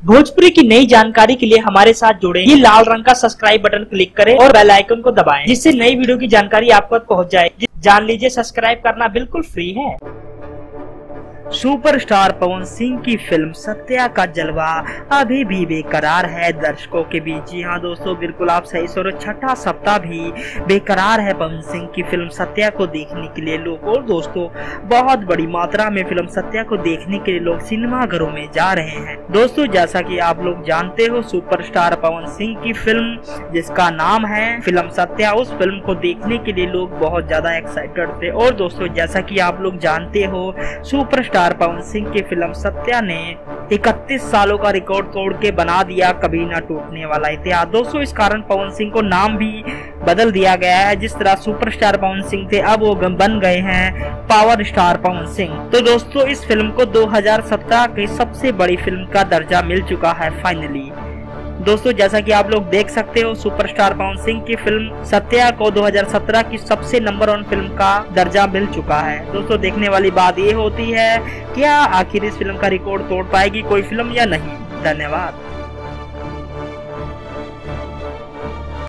भोजपुरी की नई जानकारी के लिए हमारे साथ जुड़े ये लाल रंग का सब्सक्राइब बटन क्लिक करें और बेल आइकन को दबाएं, जिससे नई वीडियो की जानकारी आप तक पहुंच जाए। जान लीजिए सब्सक्राइब करना बिल्कुल फ्री है। सुपरस्टार पवन सिंह की फिल्म सत्या का जलवा अभी भी बेकरार है दर्शकों के बीच। जी हाँ दोस्तों, बिल्कुल आप सही सुन रहे, छठा सप्ताह भी बेकरार है पवन सिंह की फिल्म सत्या को देखने के लिए लोग। और दोस्तों, बहुत बड़ी मात्रा में फिल्म सत्या को देखने के लिए लोग सिनेमाघरों में जा रहे हैं। दोस्तों, जैसा कि आप लोग जानते हो, सुपरस्टार पवन सिंह की फिल्म जिसका नाम है फिल्म सत्या, उस फिल्म को देखने के लिए लोग बहुत ज्यादा एक्साइटेड थे। और दोस्तों, जैसा कि आप लोग जानते हो, सुपरस्टार पवन सिंह की फिल्म सत्या ने 31 सालों का रिकॉर्ड तोड़ के बना दिया कभी ना टूटने वाला इतिहास। दोस्तों, इस कारण पवन सिंह को नाम भी बदल दिया गया है। जिस तरह सुपरस्टार पवन सिंह थे, अब वो बन गए हैं पावर स्टार पवन सिंह। तो दोस्तों, इस फिल्म को 2017 की सबसे बड़ी फिल्म का दर्जा मिल चुका है फाइनली। दोस्तों, जैसा कि आप लोग देख सकते हो, सुपरस्टार पवन सिंह की फिल्म सत्या को 2017 की सबसे नंबर 1 फिल्म का दर्जा मिल चुका है। दोस्तों, देखने वाली बात ये होती है, क्या आखिर इस फिल्म का रिकॉर्ड तोड़ पाएगी कोई फिल्म या नहीं। धन्यवाद।